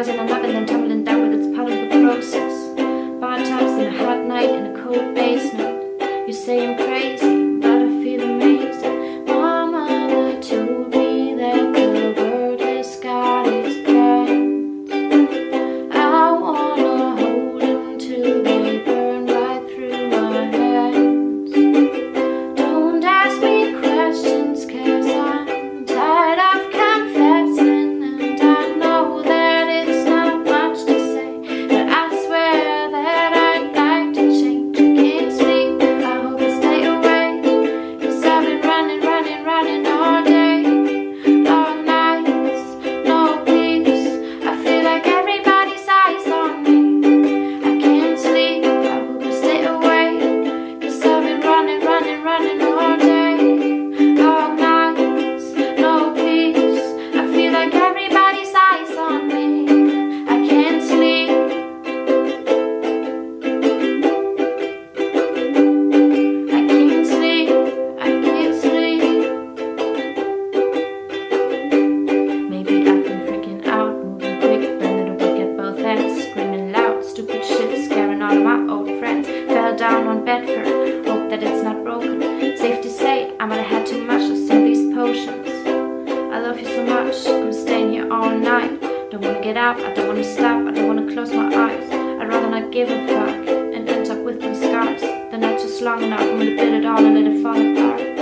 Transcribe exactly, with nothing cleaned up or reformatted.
rising and up and then tumbling down, but it's part of the process. Bar tops in a hot night in a cold basement. You say I'm crazy, but I feel amazing. My mother told me that the world has got its plans. I wanna hold them till they burn right through my hands. Don't ask me questions, cause I'm tired of confessing, and I know that it's not much to say, but I swear that I'd like to change. I can't sleep, I hope I stay awake, cause I've been running, running, running all day, long nights, no peace. I feel like everybody's eyes on me. I can't sleep, I hope I stay awake, cause I've been running, running, running all day, long nights, no peace. I feel like everybody's eyes on me. I can't sleep. I can't sleep. I can't sleep. Maybe I've been freaking out, moving quick, bending to work at both ends, screaming loud, stupid shit, scaring all of my old friends. Fell down on Bedford, hope that it's not broken. Safe to say, I might have had too much of some of these potions. I love you so much, I'm staying here all night. Don't wanna get up, I don't wanna stop, I don't wanna close my eyes. I'd rather not give a fuck and end up with my scars than not just long enough for me to build it all and let it fall apart.